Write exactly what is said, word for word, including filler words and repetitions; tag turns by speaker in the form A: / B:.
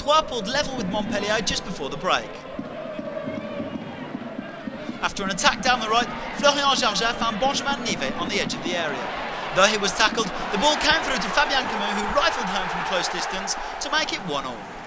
A: Troyes pulled level with Montpellier just before the break. After an attack down the right, Florian Jarget found Benjamin Nivet on the edge of the area. Though he was tackled, the ball came through to Fabien Camus, who rifled home from close distance to make it one all.